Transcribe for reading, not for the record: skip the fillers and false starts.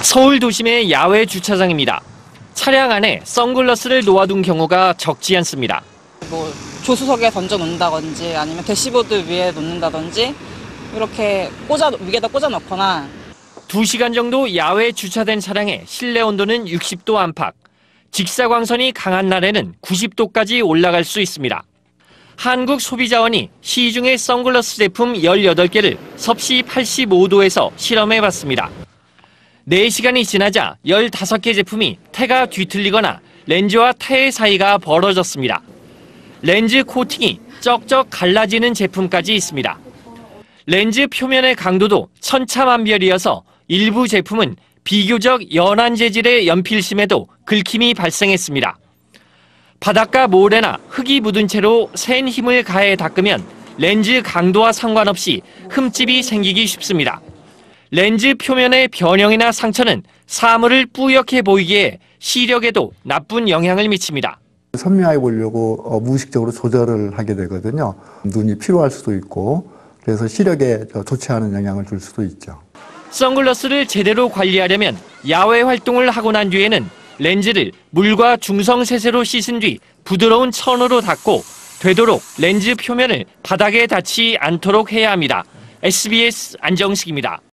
서울 도심의 야외 주차장입니다. 차량 안에 선글라스를 놓아둔 경우가 적지 않습니다. 조수석에 던져 놓는다든지 아니면 대시보드 위에 놓는다든지 이렇게 위에다 꽂아 놓거나. 2시간 정도 야외 주차된 차량의 실내 온도는 60도 안팎, 직사광선이 강한 날에는 90도까지 올라갈 수 있습니다. 한국소비자원이 시중의 선글라스 제품 18개를 섭씨 85도에서 실험해봤습니다. 4시간이 지나자 15개 제품이 태가 뒤틀리거나 렌즈와 태의 사이가 벌어졌습니다. 렌즈 코팅이 쩍쩍 갈라지는 제품까지 있습니다. 렌즈 표면의 강도도 천차만별이어서 일부 제품은 비교적 연한 재질의 연필심에도 긁힘이 발생했습니다. 바닷가 모래나 흙이 묻은 채로 센 힘을 가해 닦으면 렌즈 강도와 상관없이 흠집이 생기기 쉽습니다. 렌즈 표면의 변형이나 상처는 사물을 뿌옇게 보이기에 시력에도 나쁜 영향을 미칩니다. 선명하게 보려고 무의식적으로 조절을 하게 되거든요. 눈이 피로할 수도 있고 그래서 시력에 좋지 않은 영향을 줄 수도 있죠. 선글라스를 제대로 관리하려면 야외 활동을 하고 난 뒤에는 렌즈를 물과 중성세제로 씻은 뒤 부드러운 천으로 닦고 되도록 렌즈 표면을 바닥에 닿지 않도록 해야 합니다. SBS 안정식입니다.